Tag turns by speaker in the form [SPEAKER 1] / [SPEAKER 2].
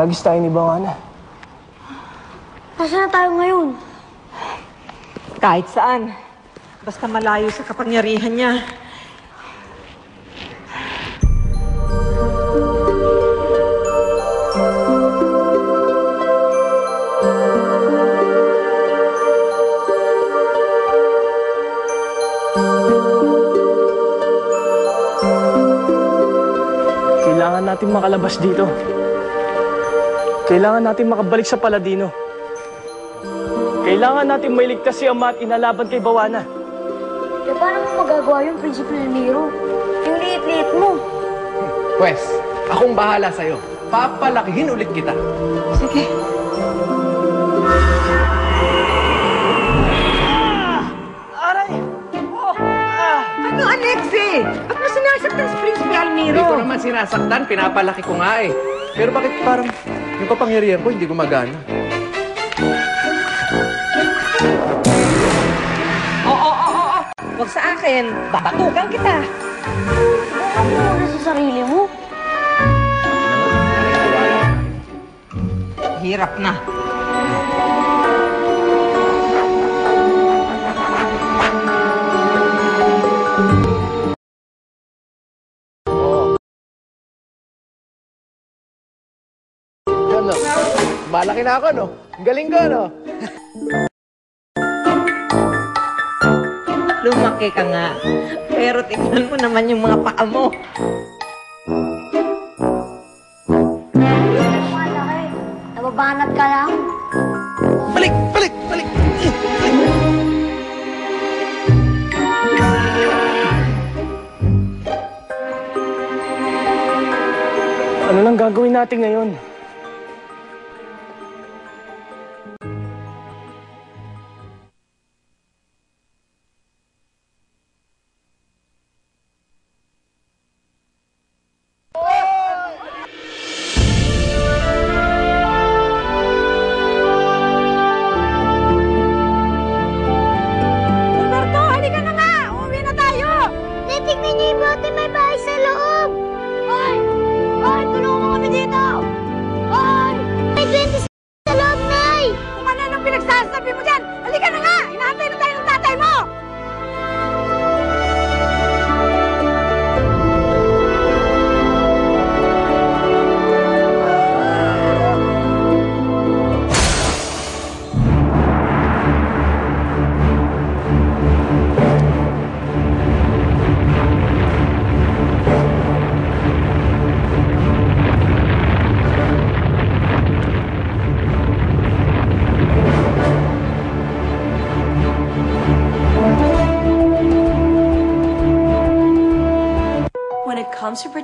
[SPEAKER 1] Inagis tayo ni Bawana.
[SPEAKER 2] Nasaan na tayo ngayon?
[SPEAKER 3] Kahit saan. Basta malayo sa kapangyarihan niya.
[SPEAKER 1] Kailangan natin makalabas dito. Kailangan natin makabalik sa Paladino. Kailangan natin mailigtas si Ama at inalaban kay Bawana.
[SPEAKER 2] E paano mo magagawa yung Prinsipe Nero? Yung liit-liit mo.
[SPEAKER 4] Pwes, akong bahala sa'yo. Papalakihin ulit kita.
[SPEAKER 3] Sige.
[SPEAKER 1] Aray!
[SPEAKER 3] Ano, Alexi? Ba't mo sinasaktan si Prinsipe Almiro?
[SPEAKER 4] Hindi ko naman sinasaktan, pinapalaki ko nga eh. Pero bakit parang yung kapangyarihan ko hindi gumagana?
[SPEAKER 3] Oo. Huwag sa akin. Babatukan kita.
[SPEAKER 2] Subukan mo muna sa sarili mo.
[SPEAKER 3] Hirap na.
[SPEAKER 4] Ano? Malaki na ako, no? Galing ko, no?
[SPEAKER 3] Lumaki ka nga. Pero tignan mo naman yung mga paa mo.
[SPEAKER 2] Malaki. Nababanat ka lang.
[SPEAKER 4] Balik!
[SPEAKER 1] Ano nang gagawin natin ngayon?
[SPEAKER 3] Roberto, halika na nga! Uuwi na tayo!
[SPEAKER 2] Natignan niyo yung bote, may bahay sa loob! Hoy! Hoy! Tulungan mo kami dito! Hoy! May 20 sa loob, Nay!
[SPEAKER 3] Kung ano nang pinagsasabi mo dyan, halika na nga! Inaantay na tayo ng tatay mo!
[SPEAKER 5] When it comes to